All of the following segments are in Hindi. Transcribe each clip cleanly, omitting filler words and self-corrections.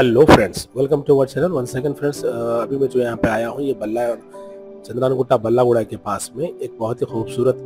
Hello friends, welcome to our channel one second friends. अभी मैं जो यहाँ पे आया हूँ ये चंद्रानगुट्टा बल्लागुड़ा के पास में एक बहुत ही खूबसूरत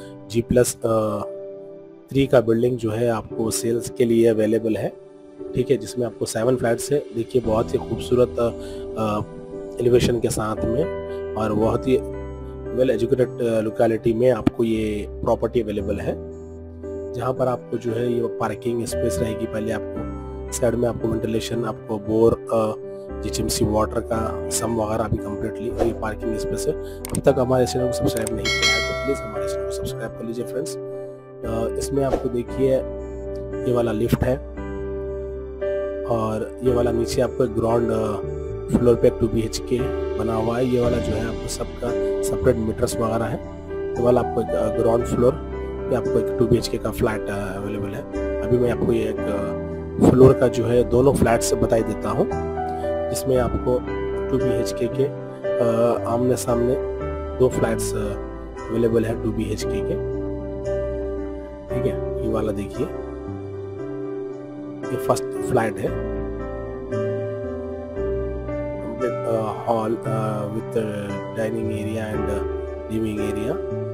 G+3 का बिल्डिंग जो है आपको सेल्स के लिए अवेलेबल है। ठीक है, जिसमें आपको 7 फ्लैट्स है। देखिए बहुत ही खूबसूरत एलिवेशन के साथ में और बहुत ही वेल एजुकेटेड लोकेलिटी में आपको ये प्रॉपर्टी अवेलेबल है, जहाँ पर आपको जो है ये पार्किंग स्पेस रहेगी। पहले आपको साइड में आपको वेंटिलेशन, आपको बोर GHMC वाटर का सम वगैरह अभी कम्प्लीटली ये पार्किंग स्पेस है। अभी तक हमारे चैनल को सब्सक्राइब नहीं किया है तो प्लीज़ हमारे चैनल को सब्सक्राइब कर लीजिए फ्रेंड्स। इसमें आपको देखिए ये वाला लिफ्ट है और ये वाला नीचे आपको एक ग्राउंड फ्लोर पे 2 BHK बना हुआ है। ये वाला जो है आपको सबका सेपरेट मीटर्स वगैरह है। ये वाला आपको ग्राउंड फ्लोर पे आपको एक 2 BHK का फ्लैट अवेलेबल है। अभी मैं आपको ये एक फ्लोर का जो है दोनों फ्लैट्स बताई देता हूँ, जिसमें आपको 2 BHK के आमने सामने 2 फ्लैट्स अवेलेबल है 2 BHK के। ठीक है, ये वाला देखिए ये फर्स्ट फ्लैट है, hall with dining area and living area.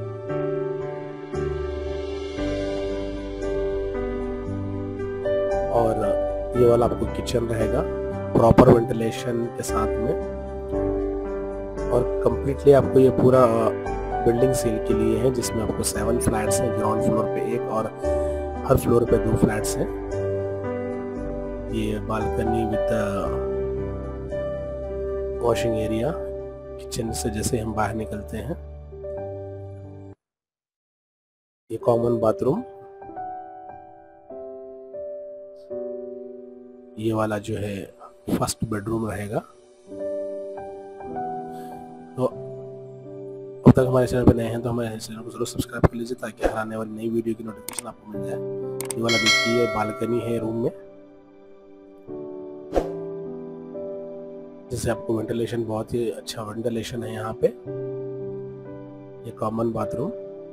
और ये वाला आपको किचन रहेगा प्रॉपर वेंटिलेशन के साथ में। और कंप्लीटली आपको ये पूरा बिल्डिंग सेल के लिए है, जिसमें आपको 7 फ्लैट्स हैं। ग्राउंड फ्लोर पे 1 और हर फ्लोर पे 2 फ्लैट्स हैं। ये balcony with washing area, kitchen से जैसे हम बाहर निकलते हैं। ये कॉमन बाथरूम, ये वाला जो है फर्स्ट बेडरूम रहेगा। तो अब तक हमारे चैनल पर नए हैं तो हमारे चैनल को जरूर सब्सक्राइब कर लीजिए, ताकि हर आने वाली नई वीडियो की नोटिफिकेशन आपको मिल जाए। ये वाला देखिए बालकनी है रूम में, जिससे आपको वेंटिलेशन, बहुत ही अच्छा वेंटिलेशन है यहाँ पे। ये कॉमन बाथरूम,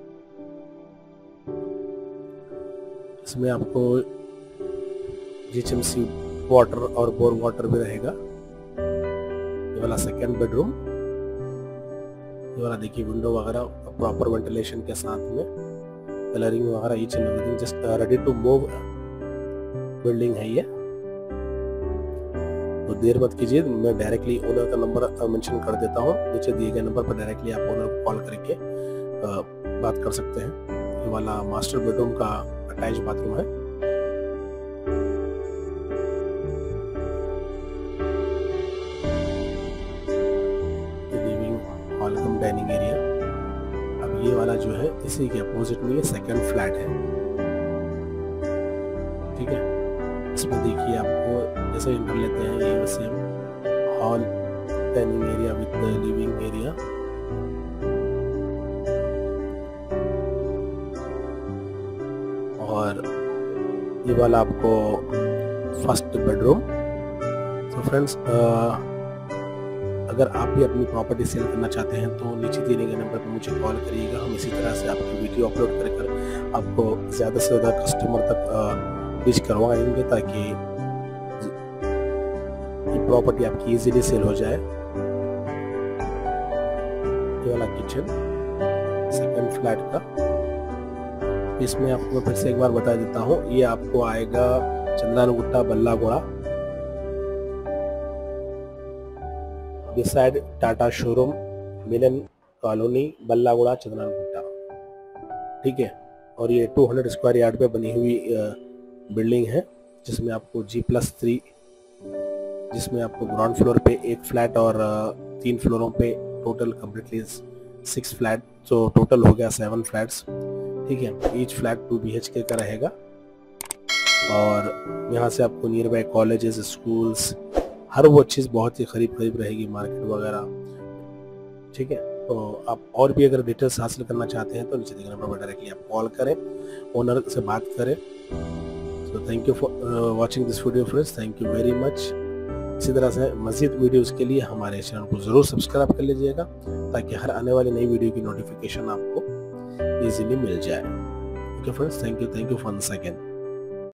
इसमें आपको GHMC वाटर और बोर वाटर भी रहेगा। ये वाला सेकेंड बेडरूम, ये वाला देखिए विंडो वगैरह प्रॉपर वेंटिलेशन के साथ में, कलरिंग वगैरह each and everything just ready to move building है ये। तो देर मत कीजिए, मैं डायरेक्टली ओनर का नंबर मेंशन कर देता हूँ। नीचे दिए गए नंबर पर डायरेक्टली आप ओनर को कॉल करके बात कर सकते हैं। ये वाला मास्टर बेडरूम का अटैच बाथरूम है। Welcome dining area. अब ये वाला जो है इसी के अपोजिट में ये सेकंड फ्लैट है। ठीक है, इसमें देखिए आपको जैसे एंटर लेते हैं ये वैसे hall, dining area with living area. और ये वाला आपको फर्स्ट बेडरूम। तो फ्रेंड्स, अगर आप भी अपनी प्रॉपर्टी सेल करना चाहते हैं तो नीचे दिए गए नंबर पर मुझे कॉल करिएगा। हम इसी तरह से आपकी वीडियो अपलोड कर आपको ज़्यादा से ज़्यादा कस्टमर तक रीच करवाएंगे, ताकि ये प्रॉपर्टी आपकी इजीली सेल हो जाए। ये वाला किचन सेकंड फ्लैट का, इसमें आपको फिर से एक बार बता देता हूँ, ये आपको आएगा Chandrayangutta Ballaguda, beside Tata showroom, Milan colony, Ballaguda, Chandrayangutta. ठीक है, और ये 200 स्क्वायर यार्ड पे बनी हुई बिल्डिंग है, जिसमें आपको G+3, जिसमें आपको ग्राउंड फ्लोर पे 1 फ्लैट और 3 फ्लोरों पे टोटल कम्प्लीटली 6 फ्लैट, तो टोटल हो गया 7 फ्लैट्स। ठीक है, ईच फ्लैट 2 BHK का रहेगा। और यहाँ से आपको नियर बाय कॉलेजेस, स्कूल्स, हर वो चीज़ बहुत ही करीब रहेगी, मार्केट वगैरह। ठीक है, तो आप और भी अगर डिटेल्स हासिल करना चाहते हैं तो नीचे दिए नंबर पर डायरेक्टली आप कॉल करें, ओनर से बात करें। So thank you for watching this video friends, thank you very much. इसी तरह से मज़ीद वीडियोस के लिए हमारे चैनल को ज़रूर सब्सक्राइब कर लीजिएगा, ताकि हर आने वाली नई वीडियो की नोटिफिकेशन आपको ईजिली मिल जाए। Okay friends, thank you for once again.